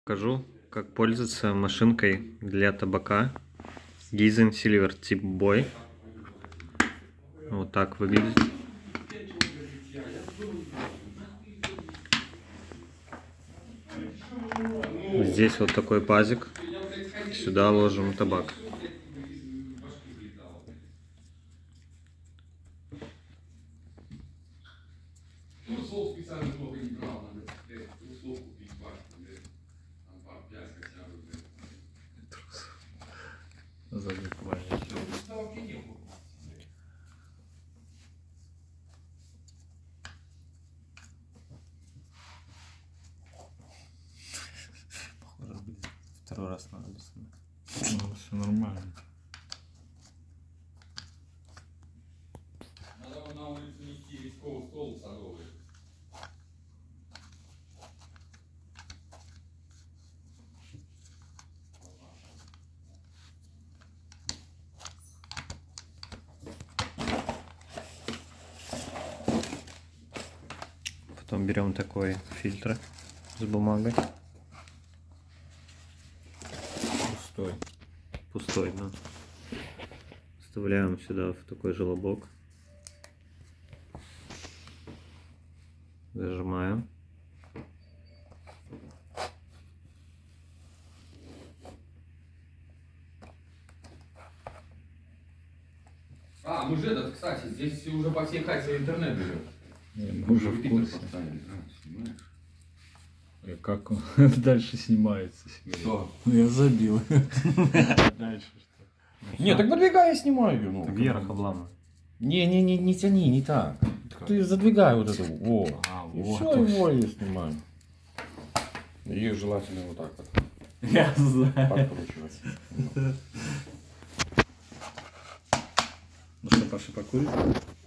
Покажу, как пользоваться машинкой для табака Gizen Silver Tip Boy. Вот так выглядит. Здесь вот такой пазик. Сюда ложим табак. Похоже, будет второй раз надо снимать. Ну, все нормально. Надо на улицу нести рисковый стол садовый. Потом берем такой фильтр с бумагой. Пустой, да. Вставляем сюда в такой желобок. Зажимаем. Мы же этот, кстати, здесь уже по всей хате интернет берет. Мы уже в курсе. Как он дальше снимается? Что? Ну я забил. Дальше что? Нет, так выдвигай, я снимаю. Ну, Вверх обламывай. не тяни, не так. Ты задвигай вот эту. Во. И вот. все, его я снимаю. Ее желательно вот так вот Я знаю. подкручивать. Ну что, Паша, покурить?